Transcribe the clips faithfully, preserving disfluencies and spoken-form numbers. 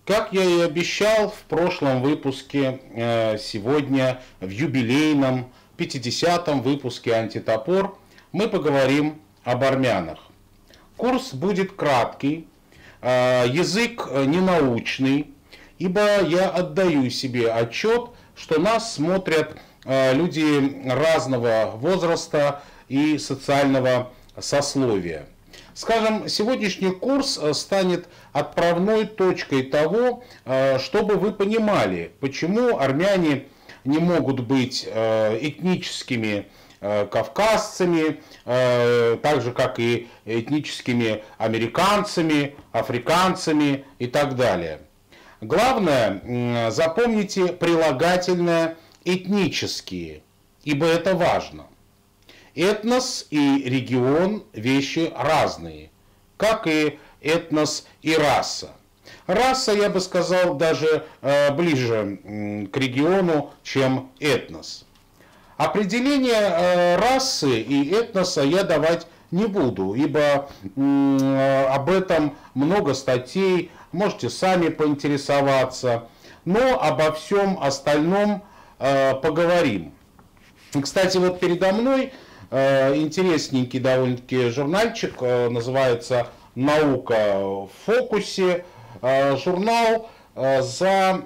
Как я и обещал в прошлом выпуске, сегодня в юбилейном пятидесятом выпуске «Антитопор» мы поговорим об армянах. Курс будет краткий, язык ненаучный, ибо я отдаю себе отчет, что нас смотрят люди разного возраста и социального сословия. Скажем, сегодняшний курс станет отправной точкой того, чтобы вы понимали, почему армяне не могут быть этническими кавказцами, так же как и этническими американцами, африканцами и так далее. Главное, запомните прилагательное «этнические», ибо это важно. Этнос и регион – вещи разные, как и этнос и раса. Раса, я бы сказал, даже ближе к региону, чем этнос. Определение расы и этноса я давать не буду, ибо об этом много статей, можете сами поинтересоваться, но обо всем остальном поговорим. Кстати, вот передо мной интересненький довольно-таки журнальчик, называется «Наука в фокусе». Журнал за,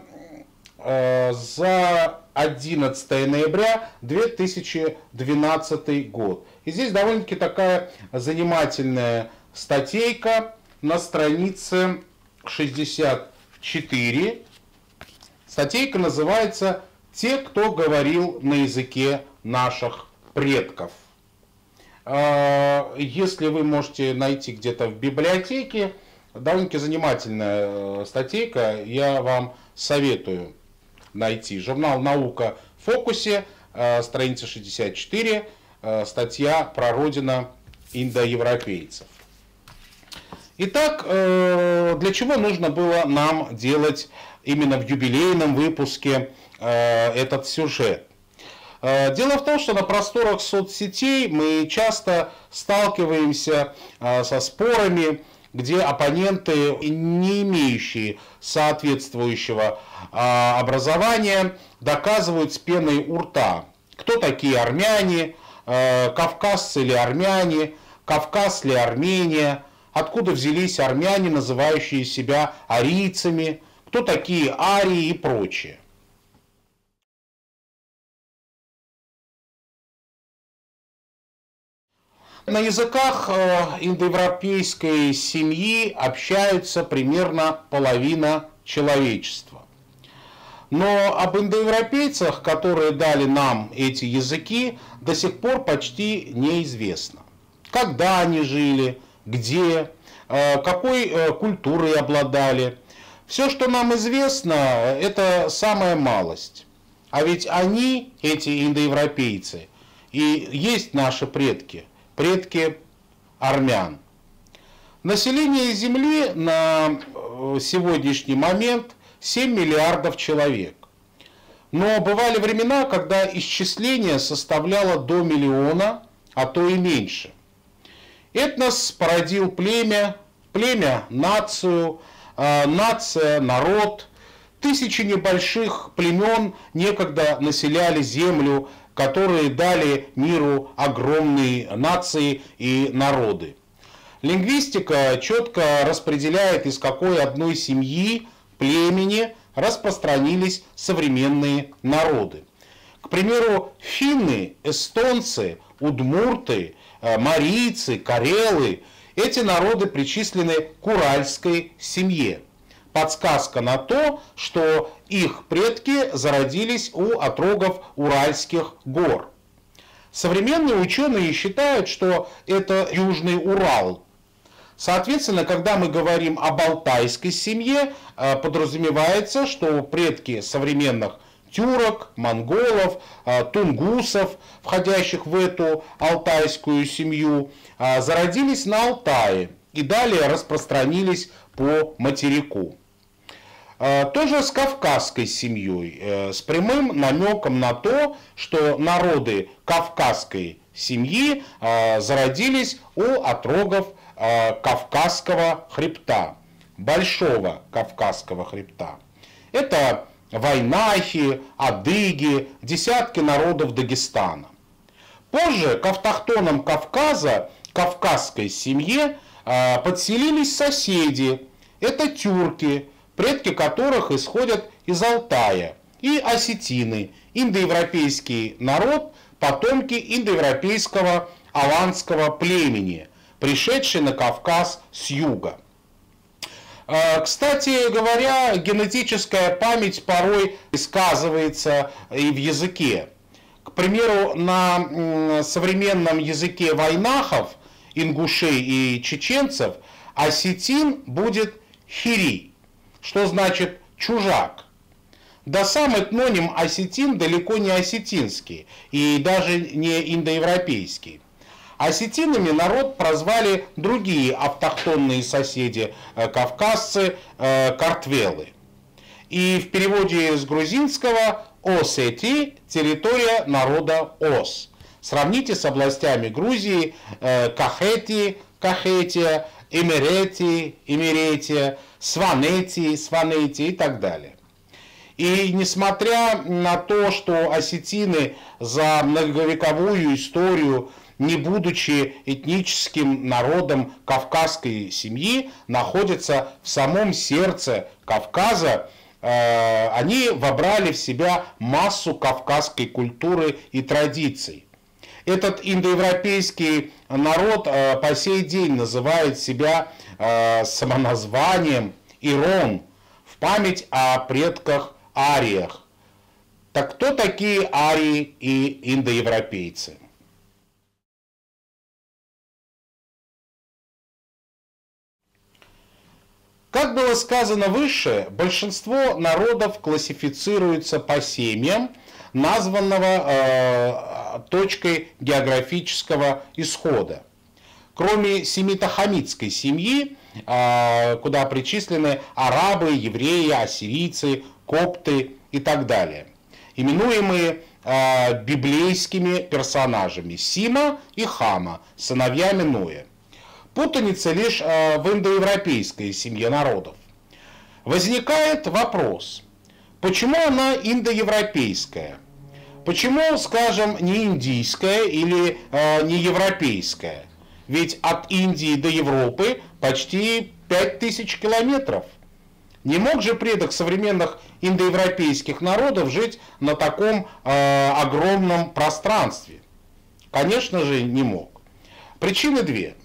за одиннадцатое ноября две тысячи двенадцатый год. И здесь довольно-таки такая занимательная статейка на странице шестьдесят четыре. Статейка называется «Те, кто говорил на языке наших предков». Если вы можете найти где-то в библиотеке, довольно-таки занимательная статейка, я вам советую найти. Журнал «Наука в фокусе», страница шестьдесят четыре, статья про родину индоевропейцев. Итак, для чего нужно было нам делать именно в юбилейном выпуске этот сюжет? Дело в том, что на просторах соцсетей мы часто сталкиваемся со спорами, где оппоненты, не имеющие соответствующего образования, доказывают с пеной у рта, кто такие армяне, кавказцы ли армяне, Кавказ ли Армения, откуда взялись армяне, называющие себя арийцами, кто такие арии и прочее. На языках индоевропейской семьи общаются примерно половина человечества. Но об индоевропейцах, которые дали нам эти языки, до сих пор почти неизвестно. Когда они жили, где, какой культурой обладали. Все, что нам известно, это самая малость. А ведь они, эти индоевропейцы, и есть наши предки. Предки армян. Население Земли на сегодняшний момент семь миллиардов человек. Но бывали времена, когда исчисление составляло до миллиона, а то и меньше. Этнос породил племя, племя – нацию, нация – народ. Тысячи небольших племен некогда населяли Землю, которые дали миру огромные нации и народы. Лингвистика четко распределяет, из какой одной семьи, племени распространились современные народы. К примеру, финны, эстонцы, удмурты, марийцы, карелы – эти народы причислены к уральской семье. Подсказка на то, что их предки зародились у отрогов Уральских гор. Современные ученые считают, что это Южный Урал. Соответственно, когда мы говорим об алтайской семье, подразумевается, что предки современных тюрок, монголов, тунгусов, входящих в эту алтайскую семью, зародились на Алтае и далее распространились по материку. Тоже с кавказской семьей, с прямым намеком на то, что народы кавказской семьи зародились у отрогов Кавказского хребта. Большого Кавказского хребта. Это вайнахи, адыги, десятки народов Дагестана. Позже к автохтонам Кавказа, кавказской семье, подселились соседи. Это тюрки, предки которых исходят из Алтая, и осетины, индоевропейский народ, потомки индоевропейского аланского племени, пришедшие на Кавказ с юга. Кстати говоря, генетическая память порой сказывается и в языке. К примеру, на современном языке вайнахов, ингушей и чеченцев осетин будет хири, что значит чужак. Да сам этноним осетин далеко не осетинский и даже не индоевропейский. Осетинами народ прозвали другие автохтонные соседи, кавказцы, картвелы. И в переводе с грузинского Осети – территория народа Ос. Сравните с областями Грузии Кахети, Кахетия, Эмерети, Эмеретия, Сванети, Сванети и так далее. И несмотря на то, что осетины за многовековую историю, не будучи этническим народом кавказской семьи, находятся в самом сердце Кавказа, э, они вобрали в себя массу кавказской культуры и традиций. Этот индоевропейский народ э, по сей день называет себя э, самоназванием Ирон в память о предках ариях. Так кто такие арии и индоевропейцы? Как было сказано выше, большинство народов классифицируется по семьям, названного э, точкой географического исхода. Кроме семито-хамитской семьи, э, куда причислены арабы, евреи, ассирийцы, копты и так далее, именуемые э, библейскими персонажами Сима и Хама, сыновьями Ноя. Путаница лишь э, в индоевропейской семье народов. Возникает вопрос, почему она индоевропейская? Почему, скажем, не индийская или э, не европейская? Ведь от Индии до Европы почти пять тысяч километров. Не мог же предок современных индоевропейских народов жить на таком э, огромном пространстве? Конечно же, не мог. Причины две.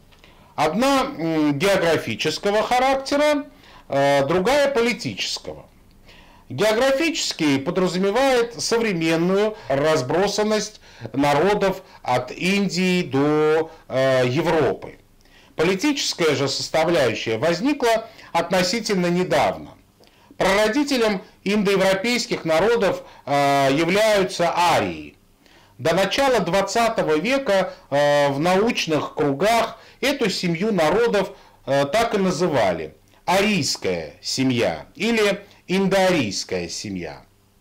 Одна географического характера, другая политического. Географический подразумевает современную разбросанность народов от Индии до Европы. Политическая же составляющая возникла относительно недавно. Прародителем индоевропейских народов являются арии. До начала двадцатого века в научных кругах эту семью народов так и называли – арийская семья или индоарийская семья.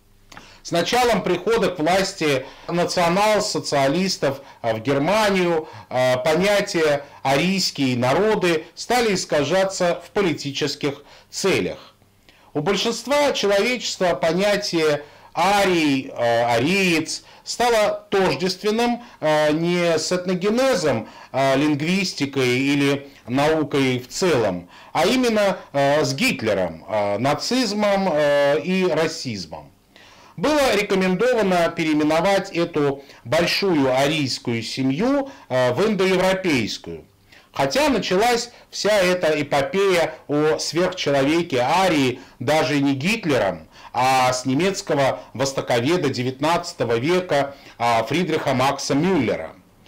С началом прихода к власти национал-социалистов в Германию понятия арийские народы стали искажаться в политических целях. У большинства человечества понятие арий, ариец стало тождественным не с этногенезом, лингвистикой или наукой в целом, а именно с Гитлером, нацизмом и расизмом. Было рекомендовано переименовать эту большую арийскую семью в индоевропейскую. Хотя началась вся эта эпопея о сверхчеловеке арии даже не Гитлером, а с немецкого востоковеда девятнадцатого века Фридриха Макса Мюллера.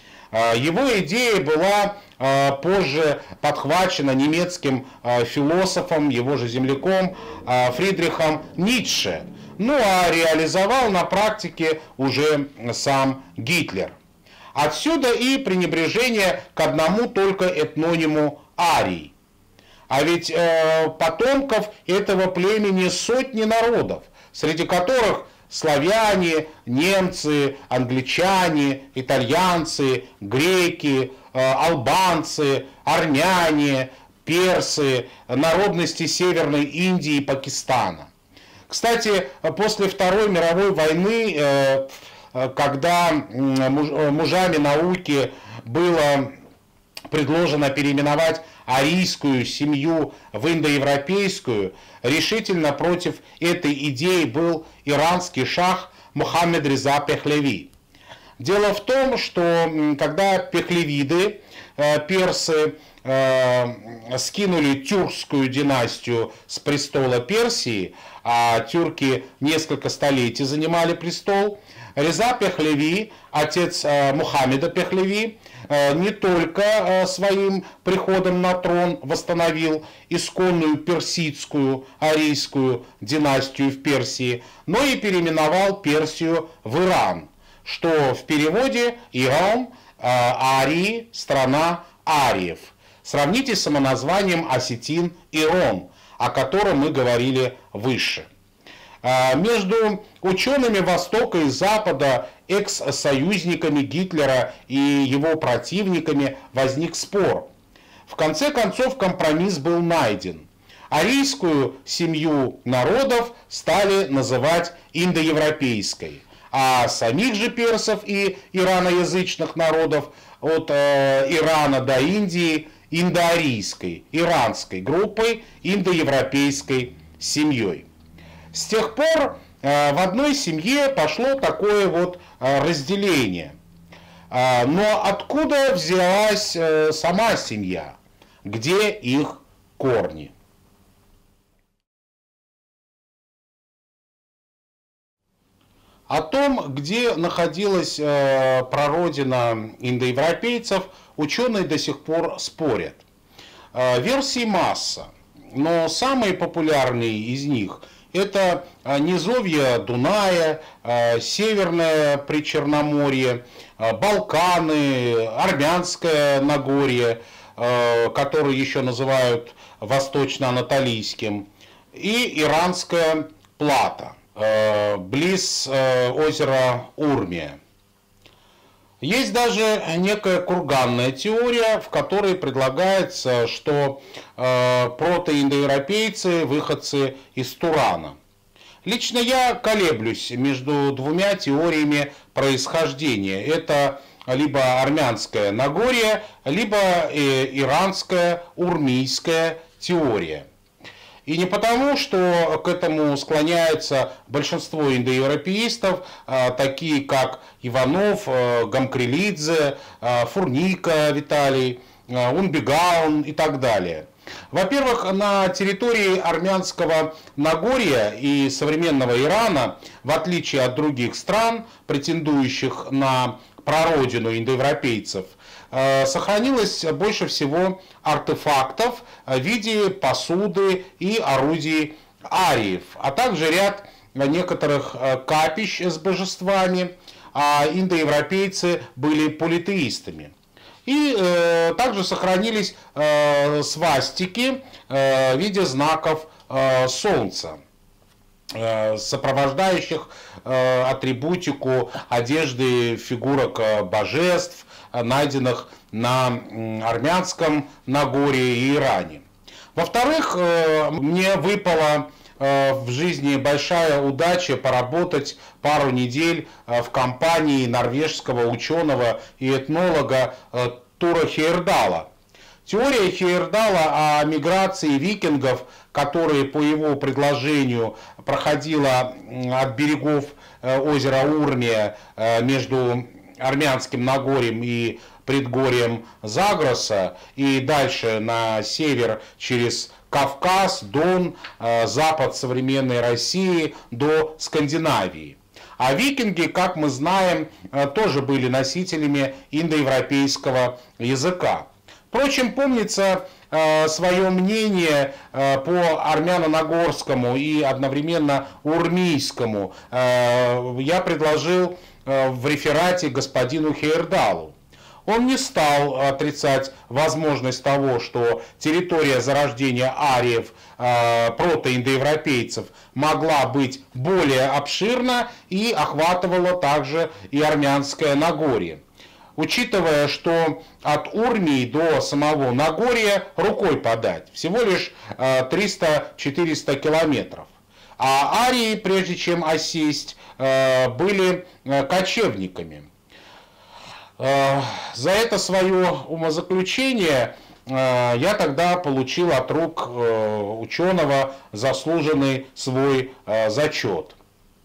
Его идея была позже подхвачена немецким философом, его же земляком Фридрихом Ницше, ну а реализовал на практике уже сам Гитлер. Отсюда и пренебрежение к одному только этнониму арий. А ведь э, потомков этого племени сотни народов, среди которых славяне, немцы, англичане, итальянцы, греки, э, албанцы, армяне, персы, народности Северной Индии и Пакистана. Кстати, после Второй мировой войны, когда мужами науки было предложено переименовать арийскую семью в индоевропейскую, решительно против этой идеи был иранский шах Мухаммед Реза Пехлеви. Дело в том, что когда пехлевиды, персы, скинули тюркскую династию с престола Персии, а тюрки несколько столетий занимали престол, Реза Пехлеви, отец Мухаммеда Пехлеви, не только своим приходом на трон восстановил исконную персидскую, арийскую династию в Персии, но и переименовал Персию в Иран, что в переводе Иран, Арии, страна ариев. Сравните с самоназванием осетин Ирон, о котором мы говорили выше. Между учеными Востока и Запада, экс-союзниками Гитлера и его противниками возник спор. В конце концов компромисс был найден. Арийскую семью народов стали называть индоевропейской, а самих же персов и ираноязычных народов от э, Ирана до Индии индоарийской, иранской группой, индоевропейской семьей. С тех пор э, в одной семье пошло такое вот э, разделение. Э, но откуда взялась э, сама семья? Где их корни? О том, где находилась э, прародина индоевропейцев, ученые до сих пор спорят. Э, версий масса, но самые популярные из них – это низовье Дуная, э, Северное Причерноморье, э, Балканы, Армянское Нагорье, э, которое еще называют Восточно-Анатолийским, и Иранская Плата, близ озера Урмия. Есть даже некая курганная теория, в которой предлагается, что протоиндоевропейцы – выходцы из Турана. Лично я колеблюсь между двумя теориями происхождения. Это либо армянское Нагорье, либо иранская урмийская теория. И не потому, что к этому склоняется большинство индоевропеистов, такие как Иванов, Гамкрелидзе, Фурника Виталий, Унбегаун и так далее. Во-первых, на территории армянского Нагорья и современного Ирана, в отличие от других стран, претендующих на прародину индоевропейцев, сохранилось больше всего артефактов в виде посуды и орудий ариев, а также ряд некоторых капищ с божествами, а индоевропейцы были политеистами. И э, также сохранились э, свастики э, в виде знаков э, солнца, э, сопровождающих э, атрибутику одежды фигурок божеств, найденных на армянском Нагорье и Иране. Во-вторых, э, мне выпало в жизни большая удача поработать пару недель в компании норвежского ученого и этнолога Тура Хейердала. Теория Хейердала о миграции викингов, которые по его предложению проходила от берегов озера Урмия между армянским Нагорьем и предгорьем Загроса и дальше на север через Кавказ, Дон, запад современной России до Скандинавии. А викинги, как мы знаем, тоже были носителями индоевропейского языка. Впрочем, помнится, свое мнение по армяно-нагорскому и одновременно урмийскому я предложил в реферате господину Хейердалу. Он не стал отрицать возможность того, что территория зарождения ариев, э, протоиндоевропейцев, могла быть более обширна и охватывала также и армянское Нагорье. учитывая, что от Урмии до самого Нагорья рукой подать, всего лишь триста-четыреста километров. А арии, прежде чем осесть, были кочевниками. За это свое умозаключение я тогда получил от рук ученого заслуженный свой зачет.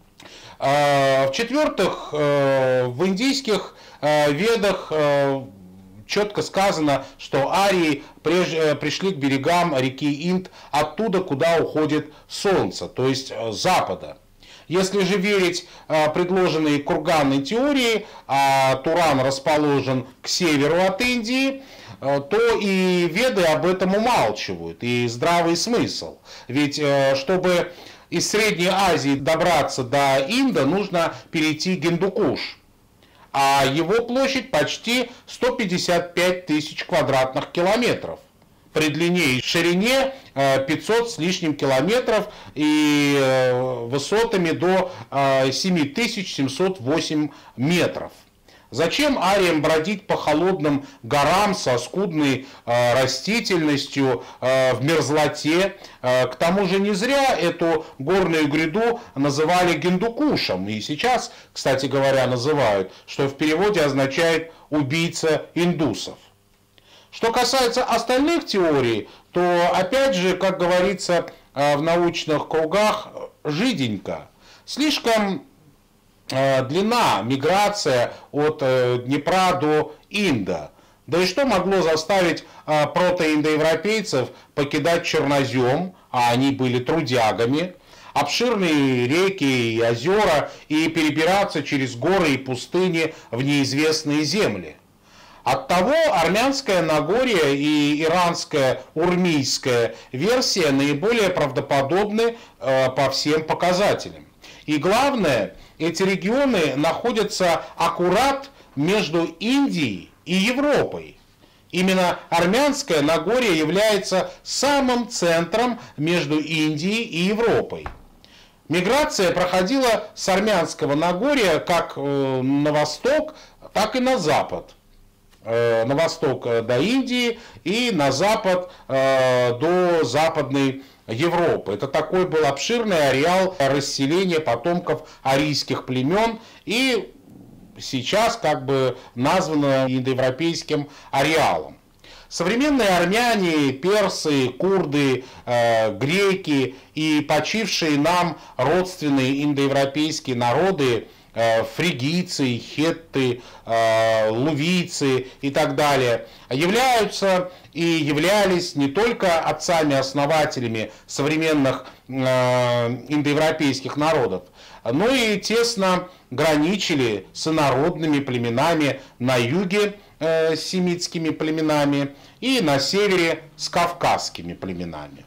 В-четвертых, в индийских ведах четко сказано, что арии пришли к берегам реки Инд оттуда, куда уходит солнце, то есть с запада. Если же верить предложенной курганной теории, а Туран расположен к северу от Индии, то и веды об этом умалчивают, и здравый смысл. Ведь чтобы из Средней Азии добраться до Инда, нужно перейти Гиндукуш, а его площадь почти сто пятьдесят пять тысяч квадратных километров. При длине и ширине пятьсот с лишним километров и высотами до семь тысяч семьсот восемь метров. Зачем ариям бродить по холодным горам со скудной растительностью в мерзлоте? К тому же не зря эту горную гряду называли Гиндукушем. И сейчас, кстати говоря, называют, что в переводе означает «убийца индусов». Что касается остальных теорий, то опять же, как говорится в научных кругах, жиденько. Слишком длина миграция от Днепра до Инда. Да и что могло заставить протоиндоевропейцев покидать чернозем, а они были трудягами, обширные реки и озера, и перебираться через горы и пустыни в неизвестные земли? Оттого армянское Нагорье и иранская урмийская версия наиболее правдоподобны по всем показателям. И главное, эти регионы находятся аккурат между Индией и Европой. Именно армянское Нагорье является самым центром между Индией и Европой. Миграция проходила с армянского Нагорья как на восток, так и на запад. На восток до Индии и на запад до Западной Европы. Это такой был обширный ареал расселения потомков арийских племен и сейчас как бы названо индоевропейским ареалом. Современные армяне, персы, курды, э, греки и почившие нам родственные индоевропейские народы, э, фригийцы, хетты, э, лувийцы и так далее, являются и являлись не только отцами-основателями современных э, индоевропейских народов, но и тесно граничили с инородными племенами на юге э, с семитскими племенами и на севере с кавказскими племенами.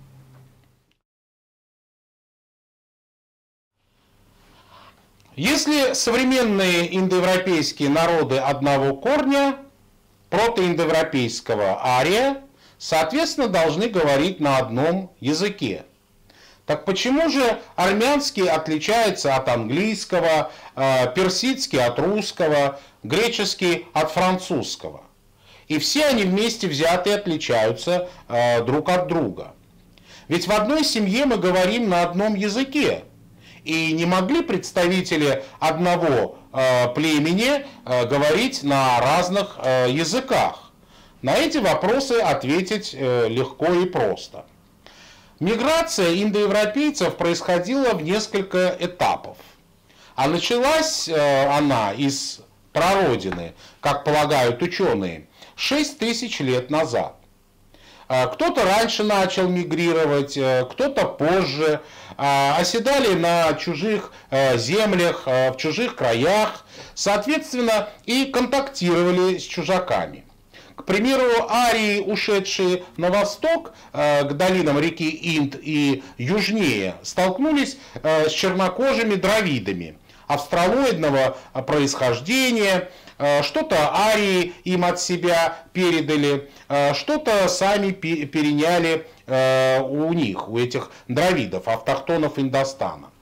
Если современные индоевропейские народы одного корня, протоиндоевропейского ария, соответственно, должны говорить на одном языке. Так почему же армянский отличается от английского, персидский от русского, греческий от французского? И все они вместе взятые отличаются друг от друга. Ведь в одной семье мы говорим на одном языке. И не могли представители одного племени говорить на разных языках? На эти вопросы ответить легко и просто. Миграция индоевропейцев происходила в несколько этапов. А началась она из прародины, как полагают ученые, шесть тысяч лет назад. Кто-то раньше начал мигрировать, кто-то позже, оседали на чужих землях, в чужих краях, соответственно, и контактировали с чужаками. К примеру, арии, ушедшие на восток, к долинам реки Инд и южнее, столкнулись с чернокожими дравидами австралоидного происхождения. Что-то арии им от себя передали, что-то сами переняли у них, у этих дравидов, автохтонов Индостана.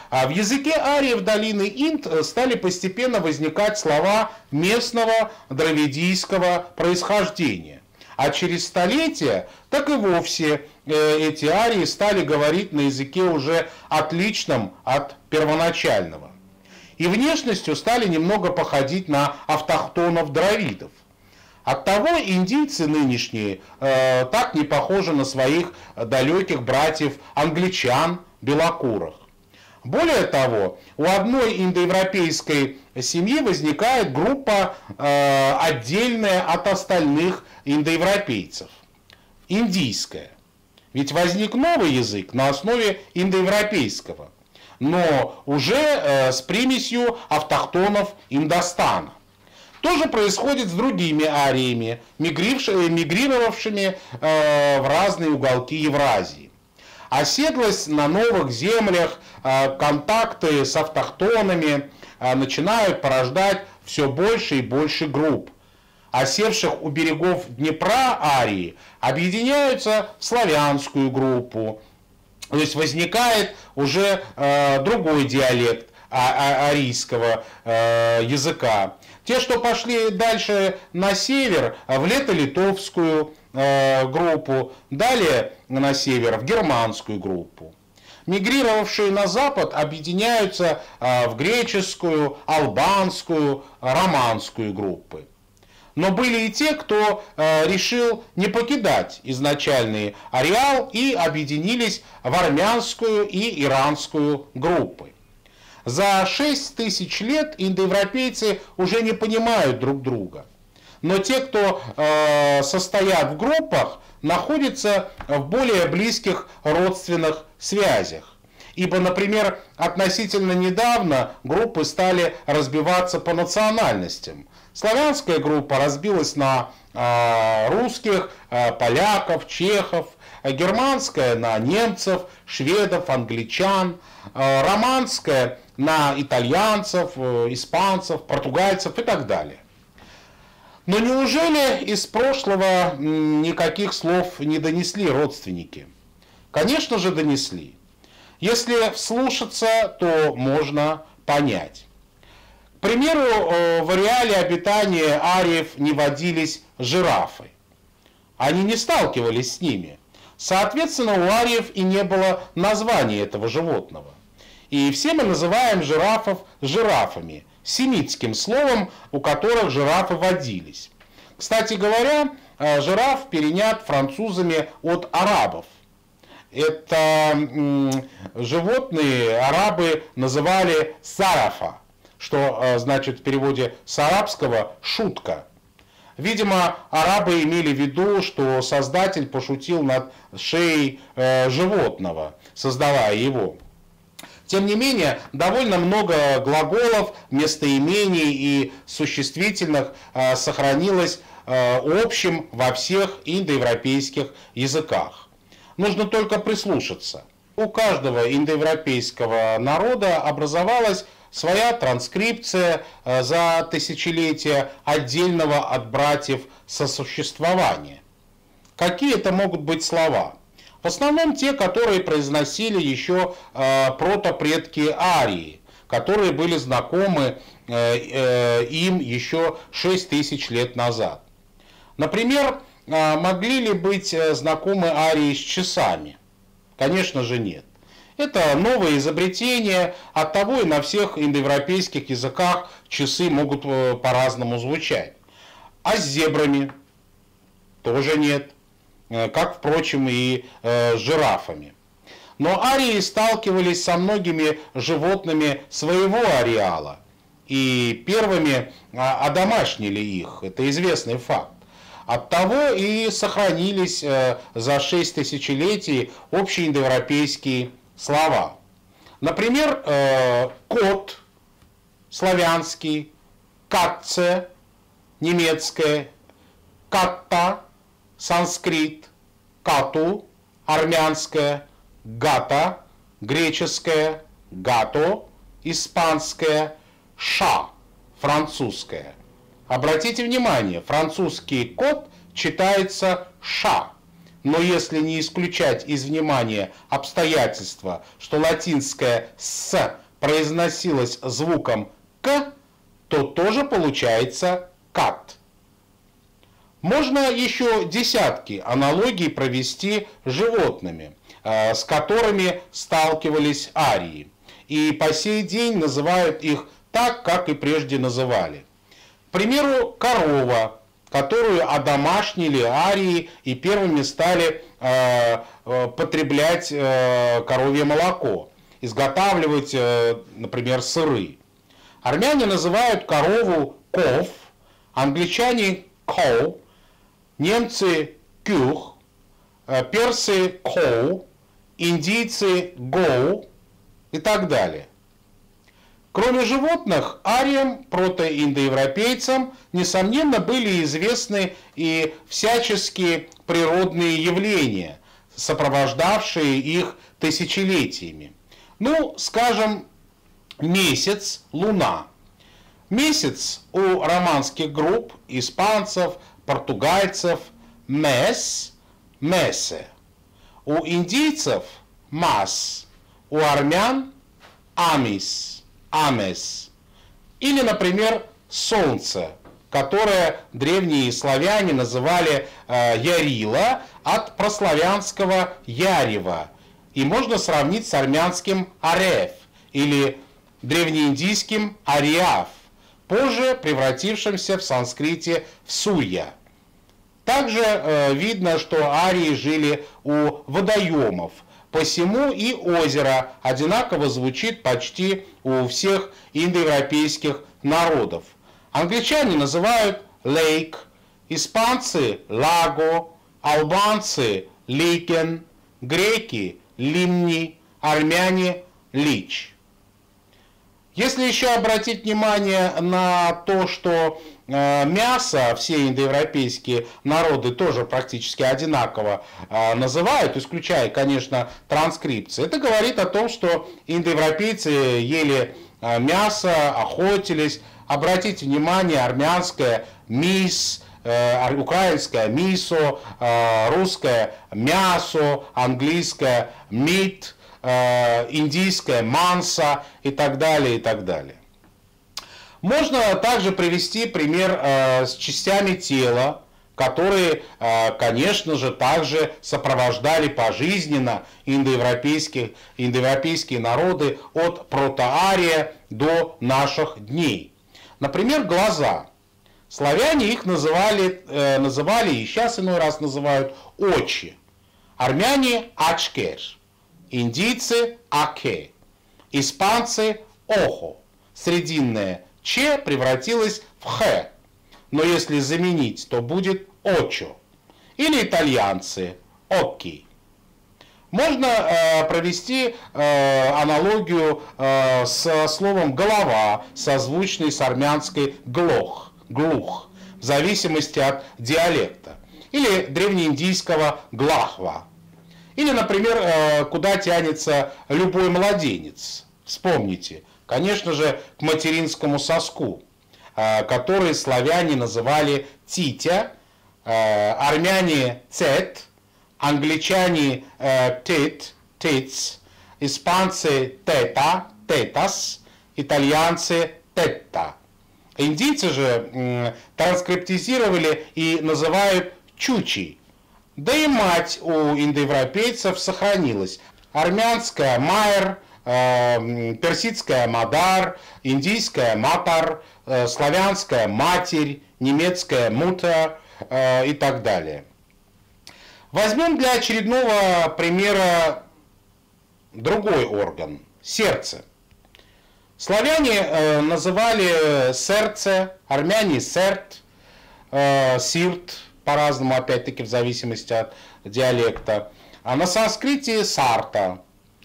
А в языке ариев долины Инд стали постепенно возникать слова местного дравидийского происхождения. А через столетия так и вовсе эти арии стали говорить на языке уже отличном от первоначального. И внешностью стали немного походить на автохтонов дравидов. Оттого индийцы нынешние э, так не похожи на своих далеких братьев англичан белокурых. Более того, у одной индоевропейской семьи возникает группа э, отдельная от остальных индоевропейцев – индийская. Ведь возник новый язык на основе индоевропейского, но уже э, с примесью автохтонов Индостана. То же происходит с другими ариями, мигрировавшими э, в разные уголки Евразии. Оседлость на новых землях, э, контакты с автохтонами э, начинают порождать все больше и больше групп. Осевших у берегов Днепра арии объединяются в славянскую группу. То есть возникает уже э, другой диалект а, а, арийского э, языка. Те, что пошли дальше на север, в лето-литовскую э, группу, далее на север в германскую группу. Мигрировавшие на запад объединяются э, в греческую, албанскую, романскую группы. Но были и те, кто э, решил не покидать изначальный ареал и объединились в армянскую и иранскую группы. За шесть тысяч лет индоевропейцы уже не понимают друг друга. Но те, кто э, состоят в группах, находятся в более близких родственных связях. Ибо, например, относительно недавно группы стали разбиваться по национальностям. Славянская группа разбилась на э, русских, э, поляков, чехов, германская на немцев, шведов, англичан, э, романская на итальянцев, э, испанцев, португальцев и так далее. Но неужели из прошлого никаких слов не донесли родственники? Конечно же донесли. Если вслушаться, то можно понять. К примеру, в ареале обитания ариев не водились жирафы. Они не сталкивались с ними. Соответственно, у ариев и не было названия этого животного. И все мы называем жирафов жирафами, семитским словом, у которых жирафы водились. Кстати говоря, жираф перенят французами от арабов. Это животные арабы называли сарафа, что значит в переводе с арабского «шутка». Видимо, арабы имели в виду, что создатель пошутил над шеей животного, создавая его. Тем не менее, довольно много глаголов, местоимений и существительных сохранилось общим во всех индоевропейских языках. Нужно только прислушаться. У каждого индоевропейского народа образовалась своя транскрипция за тысячелетия отдельного от братьев сосуществования. Какие это могут быть слова? В основном те, которые произносили еще э, протопредки арии, которые были знакомы э, э, им еще шесть тысяч лет назад. Например, э, могли ли быть знакомы арии с часами? Конечно же нет. Это новое изобретение, оттого и на всех индоевропейских языках часы могут э, по-разному звучать. А с зебрами? Тоже нет. Как, впрочем, и э, с жирафами. Но арии сталкивались со многими животными своего ареала, и первыми а, одомашнили их, это известный факт. Оттого и сохранились э, за шесть тысячелетий общеиндоевропейские слова. Например, э, кот, славянский, катце, немецкое, катта, санскрит, кату, армянское, гата, греческое, гато, испанское, ша, французское. Обратите внимание, французский кот читается ша, Но если не исключать из внимания обстоятельства, что латинское «с» произносилось звуком «к», то тоже получается «кат». Можно еще десятки аналогий провести с животными, с которыми сталкивались арии, и по сей день называют их так, как и прежде называли. К примеру, корова, которую одомашнили арии и первыми стали э, потреблять э, коровье молоко, изготавливать, э, например, сыры. Армяне называют корову ков, англичане cow, немцы кюх, персы cow, индийцы go и так далее. Кроме животных, ариям, протоиндоевропейцам, несомненно, были известны и всяческие природные явления, сопровождавшие их тысячелетиями. Ну, скажем, месяц, луна. Месяц у романских групп, испанцев, португальцев, мес, месе. У индийцев мас, у армян амис. Амес. Или, например, солнце, которое древние славяне называли э, Ярила от прославянского Ярева. И можно сравнить с армянским Ареф или древнеиндийским Ариаф, позже превратившимся в санскрите в Сурья. Также э, видно, что арии жили у водоемов. Посему и озеро одинаково звучит почти у всех индоевропейских народов. Англичане называют lake, испанцы лаго, албанцы ликен, греки лимни, армяне лич. Если еще обратить внимание на то, что э, мясо все индоевропейские народы тоже практически одинаково э, называют, исключая, конечно, транскрипции, это говорит о том, что индоевропейцы ели э, мясо, охотились. Обратите внимание, армянское мис, э, украинское мисо, э, русское мясо, английское meat, индийское манса и так далее, и так далее. Можно также привести пример э, с частями тела, которые, э, конечно же, также сопровождали пожизненно индоевропейские, индоевропейские народы от протоария до наших дней. Например, глаза. Славяне их называли, э, называли и сейчас иной раз называют очи. Армяне ачкер. Индийцы – аке, испанцы – охо, срединное че превратилось в х, но если заменить, то будет очо, или итальянцы – окки. Можно э, провести э, аналогию э, со словом голова, созвучной с армянской глох, глух, в зависимости от диалекта, или древнеиндийского глахва. Или, например, куда тянется любой младенец. Вспомните, конечно же, к материнскому соску, который славяне называли титя, армяне цет, англичане тит, тиц, испанцы тета, тетас, итальянцы тетта. Индийцы же транскриптизировали и называют чучи. Да и мать у индоевропейцев сохранилась. Армянская майр, э, персидская мадар, индийская матар, э, славянская матерь, немецкая мута э, и так далее. Возьмем для очередного примера другой орган – сердце. Славяне э, называли сердце, армяне серт, э, сирт, по-разному, опять-таки, в зависимости от диалекта. А на санскрите сарта.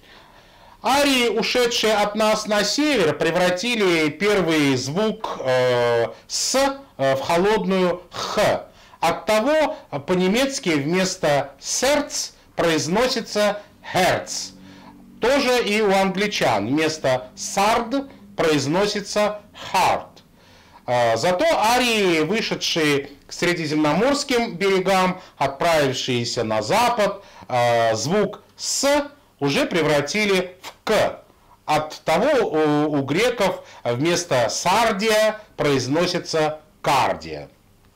Арии, ушедшие от нас на север, превратили первый звук э, с э, в холодную х. Оттого по-немецки вместо сердц произносится herz. Тоже и у англичан вместо сард произносится heart. Зато арии, вышедшие к средиземноморским берегам, отправившиеся на запад, звук «с» уже превратили в «к». От того у греков вместо «сардия» произносится «кардия».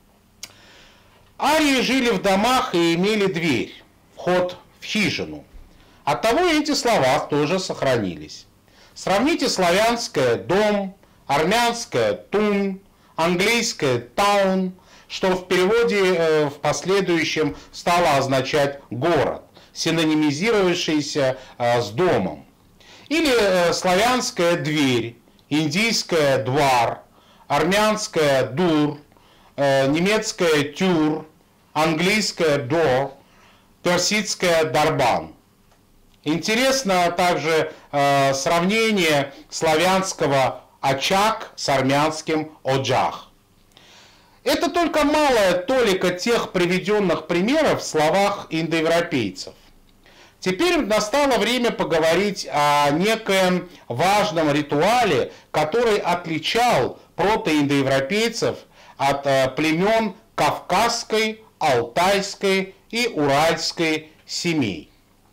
Арии жили в домах и имели дверь, вход в хижину. Оттого эти слова тоже сохранились. Сравните славянское «дом», армянское «тун», английское «таун», что в переводе в последующем стало означать «город», синонимизировавшийся с «домом». Или славянская «дверь», индийская «двар», армянская «дур», немецкая «тюр», английская «door», персидская «дарбан». Интересно также э, сравнение славянского «очаг» с армянским «оджах». Это только малая толика тех приведенных примеров в словах индоевропейцев. Теперь настало время поговорить о некоем важном ритуале, который отличал протоиндоевропейцев от э, племен Кавказской, Алтайской и Уральской семей.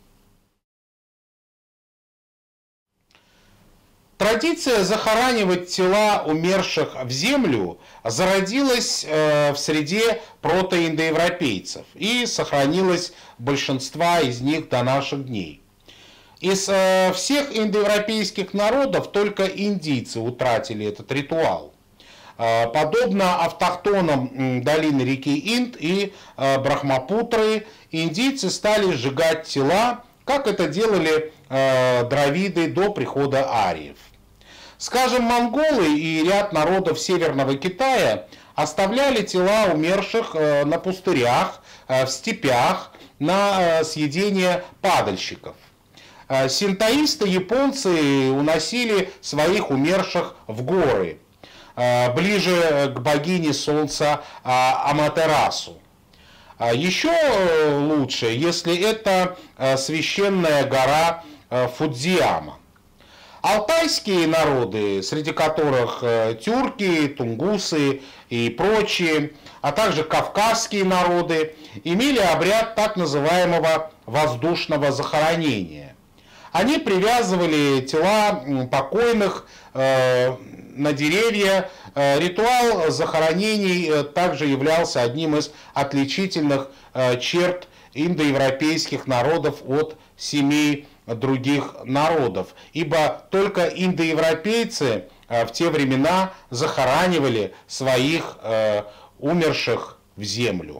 Традиция захоранивать тела умерших в землю зародилась в среде протоиндоевропейцев и сохранилась большинства из них до наших дней. Из всех индоевропейских народов только индийцы утратили этот ритуал. Подобно автохтонам долины реки Инд и Брахмапутры, индийцы стали сжигать тела, как это делали дравиды до прихода ариев. Скажем, монголы и ряд народов Северного Китая оставляли тела умерших на пустырях, в степях, на съедение падальщиков. Синтоисты японцы уносили своих умерших в горы, ближе к богине солнца Аматерасу. Еще лучше, если это священная гора Фудзияма. Алтайские народы, среди которых тюрки, тунгусы и прочие, а также кавказские народы, имели обряд так называемого воздушного захоронения. Они привязывали тела покойных на деревья. Ритуал захоронений также являлся одним из отличительных черт индоевропейских народов от семей других народов, ибо только индоевропейцы в те времена захоранивали своих умерших в землю.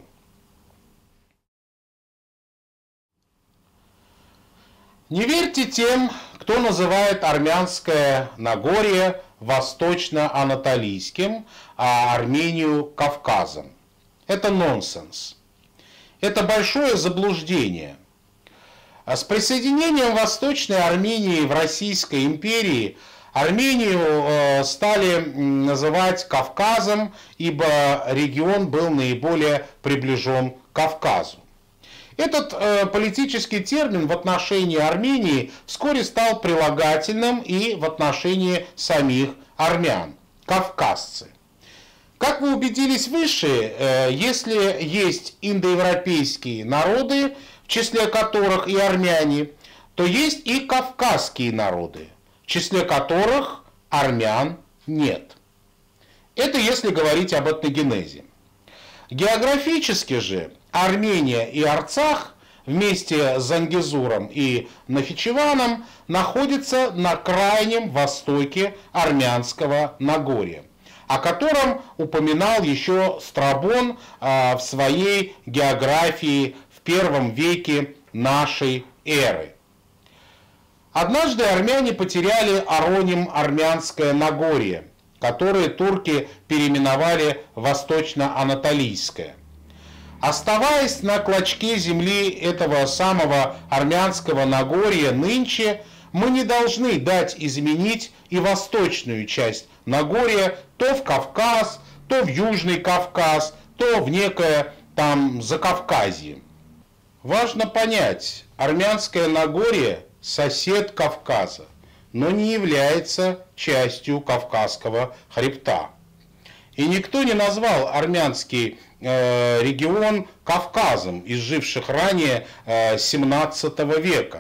Не верьте тем, кто называет армянское Нагорье восточно-анатолийским, а Армению Кавказом. Это нонсенс. Это большое заблуждение. С присоединением Восточной Армении в Российской империи Армению стали называть Кавказом, ибо регион был наиболее приближен к Кавказу. Этот э, политический термин в отношении Армении вскоре стал прилагательным и в отношении самих армян, кавказцы. Как вы убедились выше, э, если есть индоевропейские народы, в числе которых и армяне, то есть и кавказские народы, в числе которых армян нет. Это если говорить об этногенезе. Географически же Армения и Арцах вместе с Зангезуром и Нахичеваном находятся на крайнем востоке армянского Нагорья, о котором упоминал еще Страбон в своей географии в первом веке нашей эры. Однажды армяне потеряли ароним Армянское Нагорье, которое турки переименовали Восточно-Анатолийское. Оставаясь на клочке земли этого самого армянского Нагорья нынче, мы не должны дать изменить и восточную часть Нагорья то в Кавказ, то в Южный Кавказ, то в некое там Закавказье. Важно понять, армянское Нагорье – сосед Кавказа, но не является частью Кавказского хребта. И никто не назвал армянский э, регион Кавказом, изживших ранее э, семнадцатого века.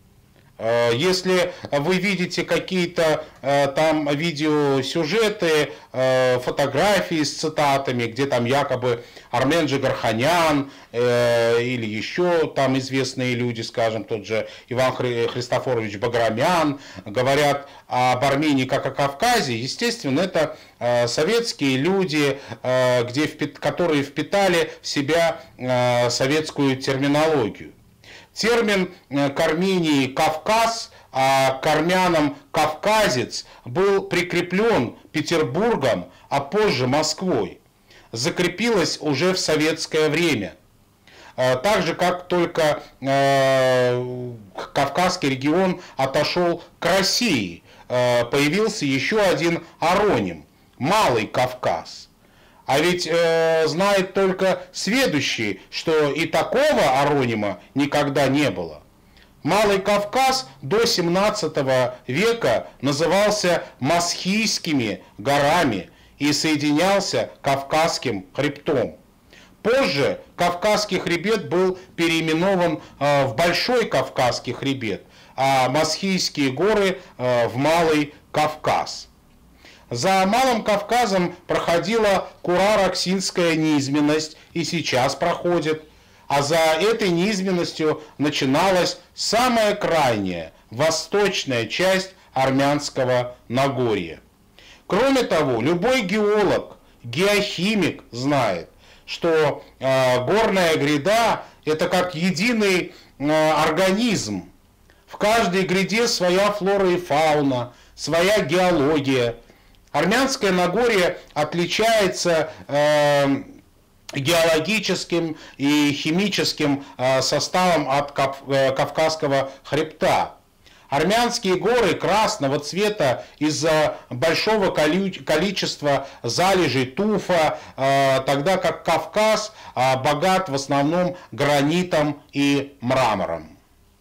Если вы видите какие-то э, там видеосюжеты, э, фотографии с цитатами, где там якобы Армен Джигарханян э, или еще там известные люди, скажем, тот же Иван Хри- Христофорович Баграмян, говорят об Армении как о Кавказе, естественно, это э, советские люди, э, где впит- которые впитали в себя э, советскую терминологию. Термин к Армении «Кавказ», а к армянам «Кавказец» был прикреплен Петербургом, а позже Москвой. Закрепилось уже в советское время. Так же, как только э, Кавказский регион отошел к России, э, появился еще один ароним – Малый Кавказ. А ведь э, знает только сведущий, что и такого аронима никогда не было. Малый Кавказ до семнадцатого века назывался Масхийскими горами и соединялся Кавказским хребтом. Позже Кавказский хребет был переименован э, в Большой Кавказский хребет, а Масхийские горы э, в Малый Кавказ. За Малым Кавказом проходила Курараксинская низменность и сейчас проходит, а за этой низменностью начиналась самая крайняя, восточная часть армянского Нагорья. Кроме того, любой геолог, геохимик знает, что э, горная гряда – это как единый э, организм. В каждой гряде своя флора и фауна, своя геология. Армянское Нагорье отличается э, геологическим и химическим э, составом от Кав, э, Кавказского хребта. Армянские горы красного цвета из-за большого количества залежей туфа, э, тогда как Кавказ э, богат в основном гранитом и мрамором.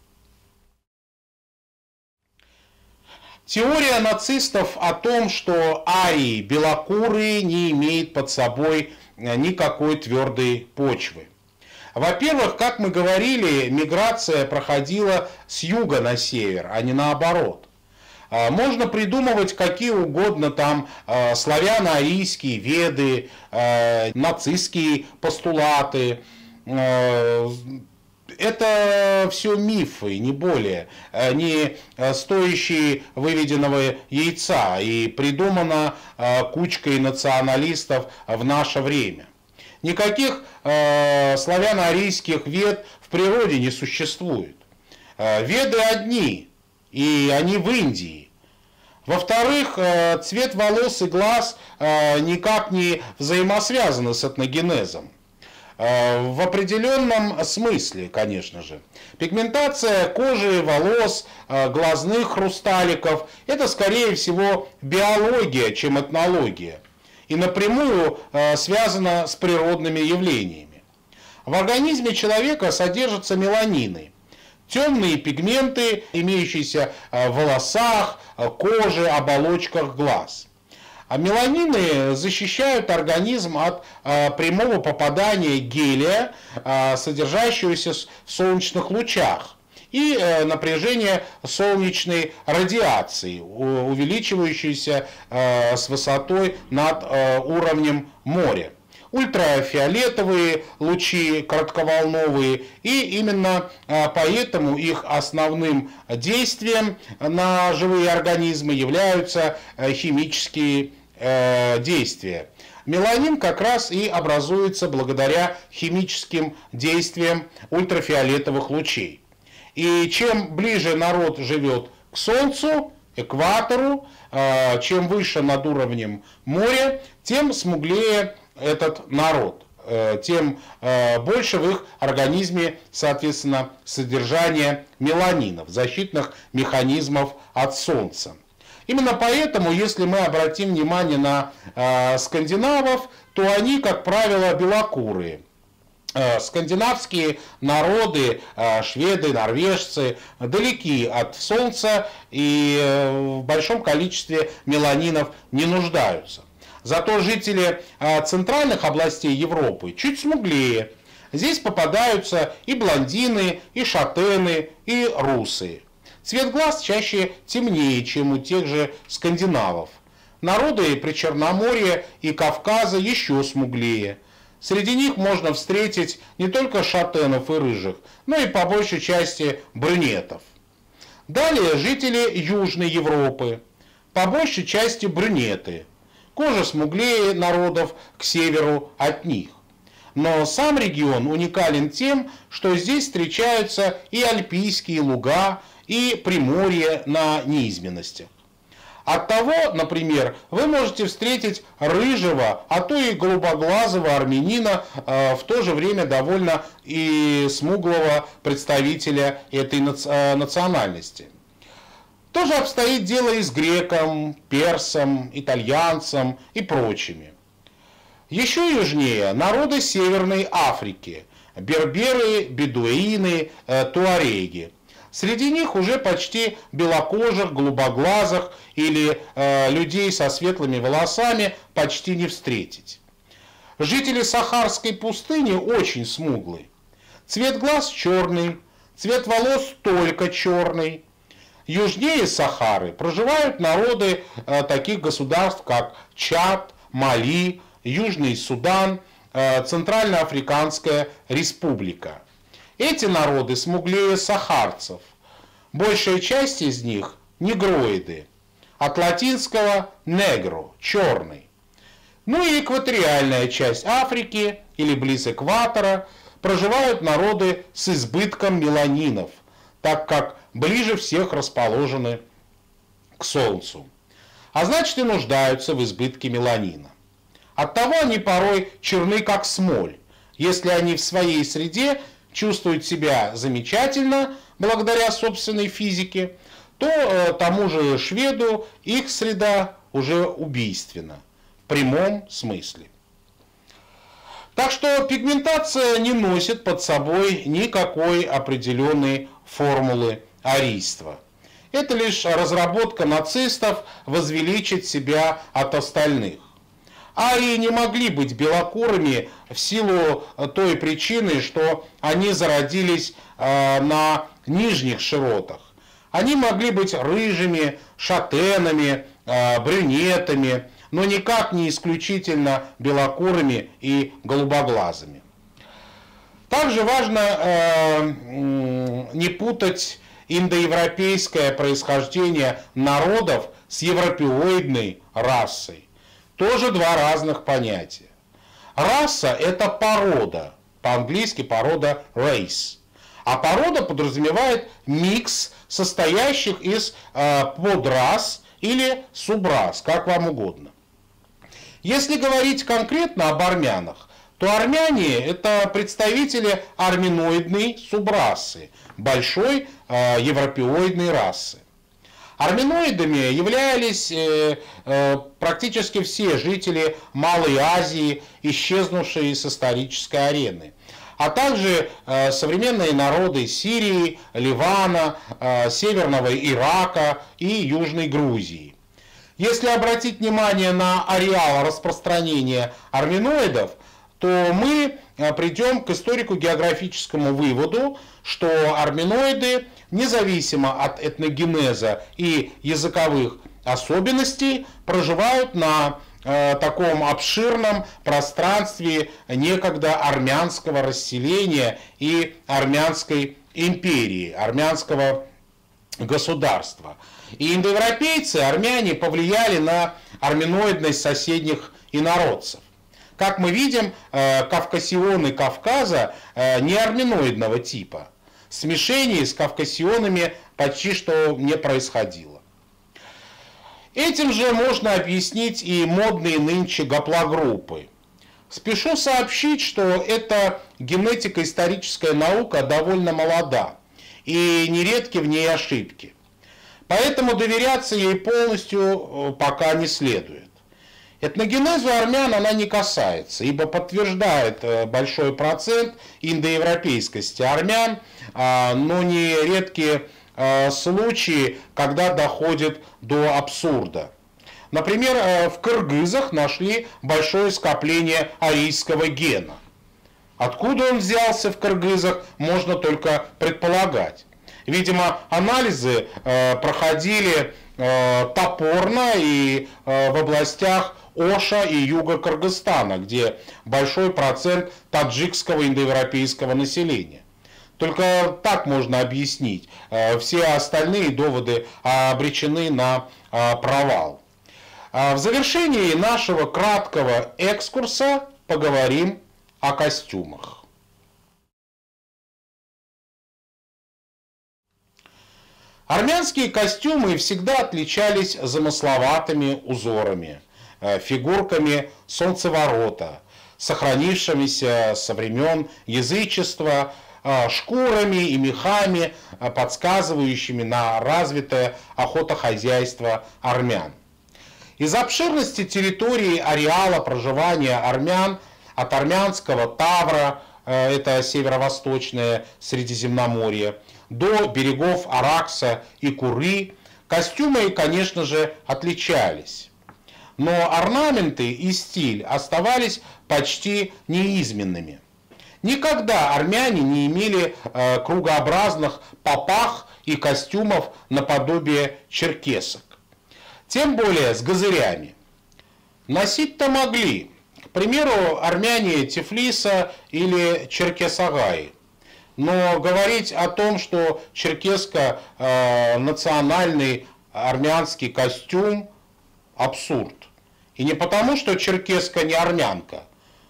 Теория нацистов о том, что арии белокурые, не имеет под собой никакой твердой почвы. Во-первых, как мы говорили, миграция проходила с юга на север, а не наоборот. Можно придумывать какие угодно там славяно-арийские веды, нацистские постулаты. Это все мифы, не более, не стоящие выведенного яйца и придумано кучкой националистов в наше время. Никаких э, славяно-арийских вед в природе не существует. Э, веды одни, и они в Индии. Во-вторых, э, цвет волос и глаз э, никак не взаимосвязаны с этногенезом. Э, в определенном смысле, конечно же. Пигментация кожи, волос, э, глазных хрусталиков – это, скорее всего, биология, чем этнология. И напрямую э, связано с природными явлениями. В организме человека содержатся меланины, темные пигменты, имеющиеся в волосах, коже, оболочках глаз. А меланины защищают организм от э, прямого попадания гелия, э, содержащегося в солнечных лучах, и э, напряжение солнечной радиации, увеличивающейся э, с высотой над э, уровнем моря. Ультрафиолетовые лучи, коротковолновые, и именно э, поэтому их основным действием на живые организмы являются э, химические э, действия. Меланин как раз и образуется благодаря химическим действиям ультрафиолетовых лучей. И чем ближе народ живет к Солнцу, экватору, чем выше над уровнем моря, тем смуглее этот народ, тем больше в их организме, соответственно, содержание меланинов, защитных механизмов от Солнца. Именно поэтому, если мы обратим внимание на скандинавов, то они, как правило, белокурые. Скандинавские народы, шведы, норвежцы, далеки от солнца и в большом количестве меланинов не нуждаются. Зато жители центральных областей Европы чуть смуглее. Здесь попадаются и блондины, и шатены, и русы. Цвет глаз чаще темнее, чем у тех же скандинавов. Народы Причерноморья и Кавказа еще смуглее. Среди них можно встретить не только шатенов и рыжих, но и по большей части брюнетов. Далее жители Южной Европы, по большей части брюнеты. Кожа смуглее народов к северу от них. Но сам регион уникален тем, что здесь встречаются и альпийские луга, и приморье на низменностях. Оттого, например, вы можете встретить рыжего, а то и голубоглазого армянина, в то же время довольно и смуглого представителя этой национальности. То же обстоит дело и с греком, персом, итальянцем и прочими. Еще южнее народы Северной Африки, берберы, бедуины, туареги. Среди них уже почти белокожих, голубоглазых или э, людей со светлыми волосами почти не встретить. Жители Сахарской пустыни очень смуглые. Цвет глаз черный, цвет волос только черный. Южнее Сахары проживают народы э, таких государств, как Чад, Мали, Южный Судан, э, Центральноафриканская Республика. Эти народы смуглее сахарцев. Большая часть из них негроиды. От латинского негро, черный. Ну и экваториальная часть Африки или близ экватора проживают народы с избытком меланинов, так как ближе всех расположены к Солнцу. А значит и нуждаются в избытке меланина. Оттого они порой черны как смоль, если они в своей среде чувствуют себя замечательно, благодаря собственной физике, то э, тому же шведу их среда уже убийственна, в прямом смысле. Так что пигментация не носит под собой никакой определенной формулы арийства. Это лишь разработка нацистов возвеличить себя от остальных. Арии не могли быть белокурыми в силу той причины, что они зародились на нижних широтах. Они могли быть рыжими, шатенами, брюнетами, но никак не исключительно белокурыми и голубоглазыми. Также важно не путать индоевропейское происхождение народов с европеоидной расой. Тоже два разных понятия. Раса – это порода, по-английски порода race. А порода подразумевает микс состоящих из э, подрас или субрас, как вам угодно. Если говорить конкретно об армянах, то армяне – это представители армяноидной субрасы, большой э, европеоидной расы. Армяноидами являлись э, э, практически все жители Малой Азии, исчезнувшие с исторической арены, а также э, современные народы Сирии, Ливана, э, Северного Ирака и Южной Грузии. Если обратить внимание на ареал распространения армяноидов, то мы придем к историко-географическому выводу, что армяноиды, независимо от этногенеза и языковых особенностей, проживают на э, таком обширном пространстве некогда армянского расселения и армянской империи, армянского государства. И индоевропейцы, армяне, повлияли на армяноидность соседних инородцев. Как мы видим, кавкасионы Кавказа не армяноидного типа. Смешение с кавкасионами почти что не происходило. Этим же можно объяснить и модные нынче гаплогруппы. Спешу сообщить, что эта генетико-историческая наука довольно молода, и нередки в ней ошибки. Поэтому доверяться ей полностью пока не следует. Этногенезу армян она не касается, ибо подтверждает большой процент индоевропейскости армян, но не редкие случаи, когда доходит до абсурда. Например, в кыргызах нашли большое скопление арийского гена. Откуда он взялся в кыргызах, можно только предполагать. Видимо, анализы проходили топорно и в областях Оша и юга Кыргызстана, где большой процент таджикского индоевропейского населения. Только так можно объяснить. Все остальные доводы обречены на провал. В завершении нашего краткого экскурса поговорим о костюмах. Армянские костюмы всегда отличались замысловатыми узорами, фигурками солнцеворота, сохранившимися со времен язычества, шкурами и мехами, подсказывающими на развитое охотохозяйство армян. Из обширности территории ареала проживания армян от армянского Тавра, это северо-восточное Средиземноморье, до берегов Аракса и Куры, костюмы, конечно же, отличались. Но орнаменты и стиль оставались почти неизменными. Никогда армяне не имели э, кругообразных папах и костюмов наподобие черкесок. Тем более с газырями. Носить-то могли, к примеру, армяне Тифлиса или Черкесагаи. Но говорить о том, что черкеска э, национальный армянский костюм, абсурд. И не потому, что черкеска не армянка,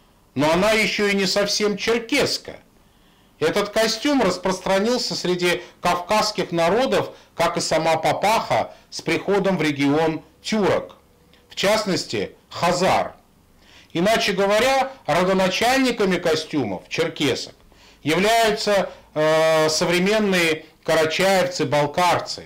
но она еще и не совсем черкеска. Этот костюм распространился среди кавказских народов, как и сама папаха, с приходом в регион тюрок, в частности, хазар. Иначе говоря, родоначальниками костюмов, черкесок, являются э, современные карачаевцы-балкарцы,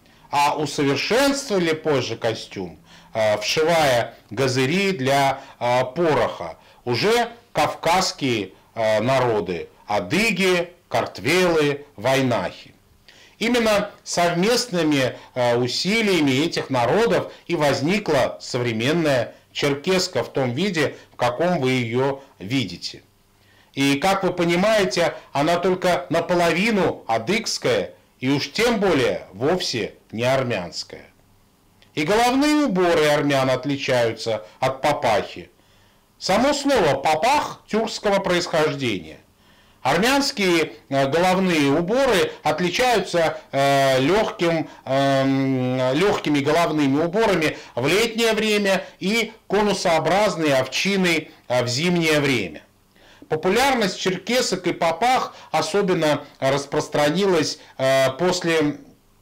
а усовершенствовали позже костюм, э, вшивая газыри для э, пороха, уже кавказские э, народы, адыги, картвелы, вайнахи. Именно совместными э, усилиями этих народов и возникла современная черкеска в том виде, в каком вы ее видите. И, как вы понимаете, она только наполовину адыгская и уж тем более вовсе не армянская. И головные уборы армян отличаются от папахи. Само слово «папах» тюркского происхождения. Армянские головные уборы отличаются э, легким, э, легкими головными уборами в летнее время и конусообразной овчиной в зимнее время. Популярность черкесок и папах особенно распространилась э, после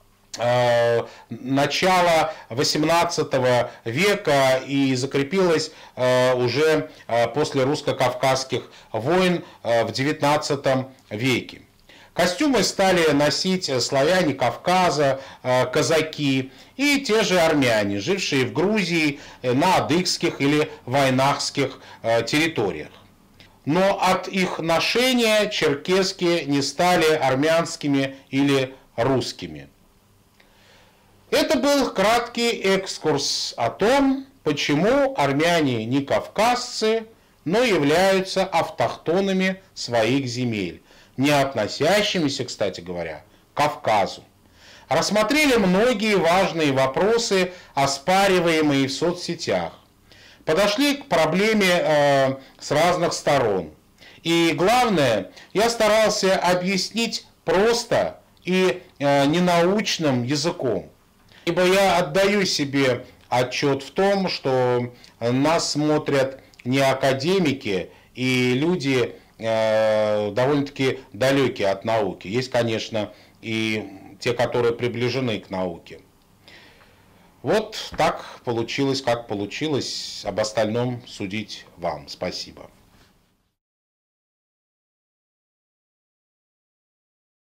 э, начала восемнадцатого века и закрепилась э, уже э, после русско-кавказских войн э, в девятнадцатом веке. Костюмы стали носить славяне Кавказа, э, казаки и те же армяне, жившие в Грузии э, на адыгских или вайнахских э, территориях. Но от их ношения черкески не стали армянскими или русскими. Это был краткий экскурс о том, почему армяне не кавказцы, но являются автохтонами своих земель, не относящимися, кстати говоря, к Кавказу. Рассмотрели многие важные вопросы, оспариваемые в соцсетях. Подошли к проблеме э, с разных сторон. И главное, я старался объяснить просто и э, ненаучным языком. Ибо я отдаю себе отчет в том, что нас смотрят не академики и люди э, довольно-таки далекие от науки. Есть, конечно, и те, которые приближены к науке. Вот так получилось, как получилось. Об остальном судить вам. Спасибо.